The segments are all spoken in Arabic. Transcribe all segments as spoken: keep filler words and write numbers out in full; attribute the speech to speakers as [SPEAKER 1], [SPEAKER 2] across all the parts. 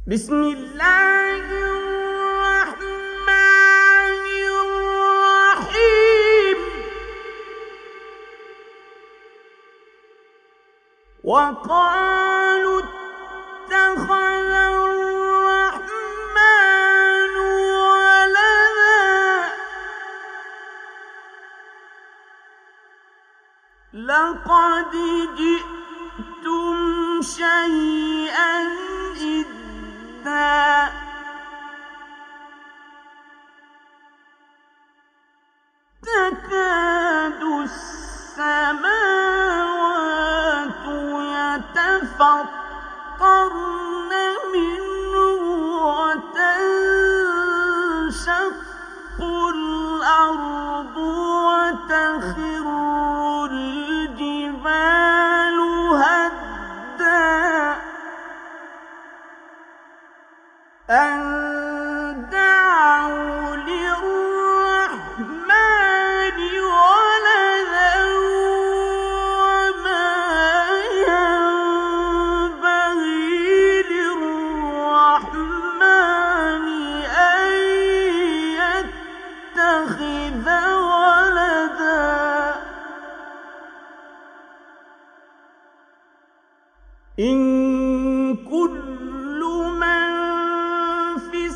[SPEAKER 1] بسم الله الرحمن الرحيم وقالوا اتخذ الرحمن ولدا لقد جئتم شيئا إدا تكاد السماوات يتفطرن منه وتنشق الأرض وتخر الجبال هدا أن دعوا للرحمن ولدا وما ينبغي للرحمن أن يتخذ ولدا إن كل من في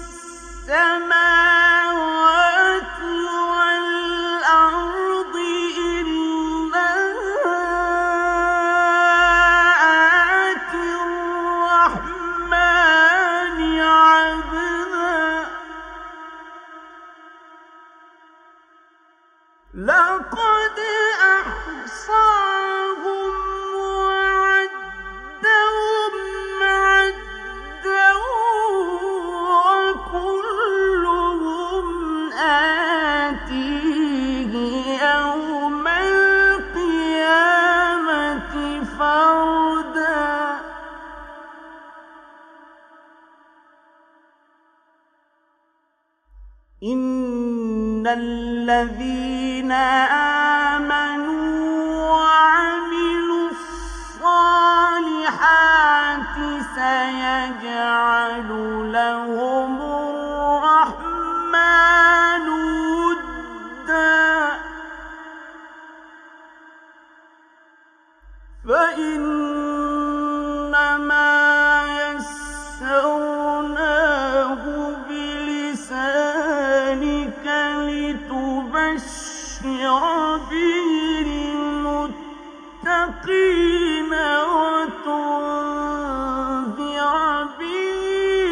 [SPEAKER 1] السماوات والأرض إلا آتي الرحمن عبدا لقد أحصاهم وعدهم عدا وكلهم آتيه يوم القيامة فردا إن الذين آمنوا وعملوا الصالحات سيجعل لهم الرحمن ودا فإنما يسرناه بلسانك لتبشر به المتقين وتنذر به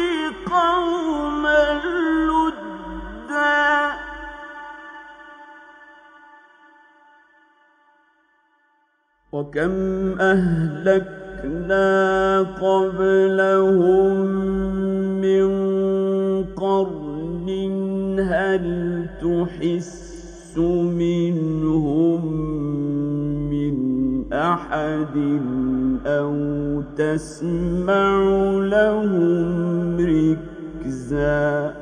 [SPEAKER 1] قوما لدا وكم أهلكنا قبلهم من قرن هل تحس منهم من أحد أو تسمع لهم ركزا